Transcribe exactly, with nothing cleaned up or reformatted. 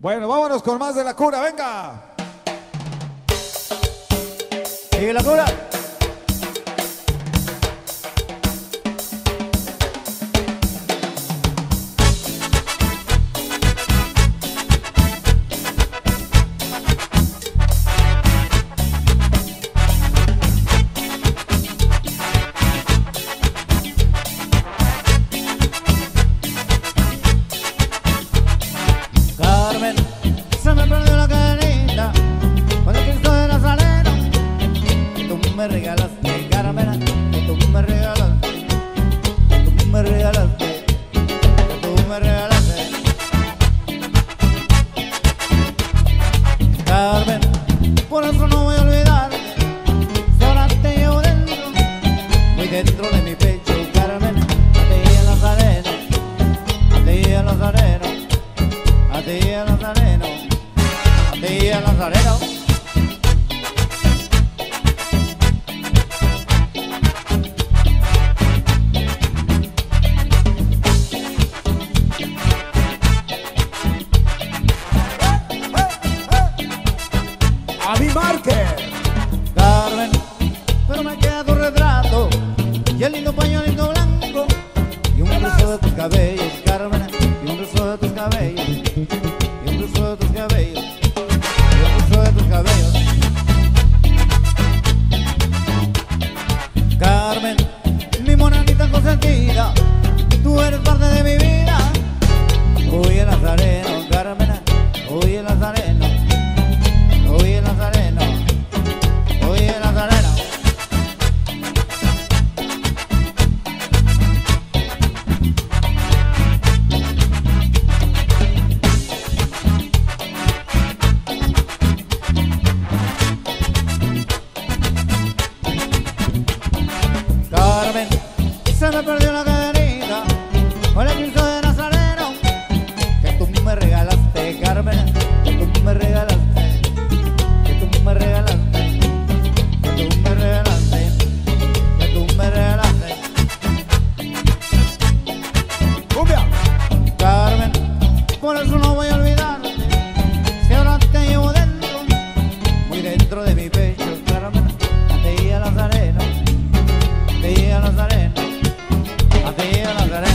Bueno, vámonos con más de la cura, venga. Sigue la cura. Carmen, se me perdió la cadenita con el Cristo de Nazareno que tú me regalaste, Carmen, que tú me regalaste, que tú me regalaste, que tú me regalaste. Carmen, por eso no voy a olvidarte, si ahora te llevo dentro, muy dentro de mi pecho, Carmen, a ti el Nazareno, a ti el Nazareno. A ti el Nazareno, a ti el Nazareno. A mi Márquez. Carmen, pero me queda tu retrato y el lindo pañuelito blanco y un rizo de tus cabellos, Carmen, y un rizo de tus cabellos. Y un rizo de tus cabellos, y un rizo de tus cabellos. Carmen, mi monanita consentida, tú eres parte de mi vida. Hoy el Nazareno, Carmen, hoy el Nazareno, hoy el Nazareno, hoy el Nazareno. Carmen, se me perdió la cadenita con el Cristo de Nazareno que tú me regalaste, Carmen, que tú me regalaste, que tú me regalaste, que tú me regalaste, que tú me regalaste. Cumbia. Carmen, por eso no voy a olvidarte, si ahora te llevo dentro, muy dentro de mi pecho, Carmen, a ti el Nazareno. A ti el Nazareno, a ti el Nazareno.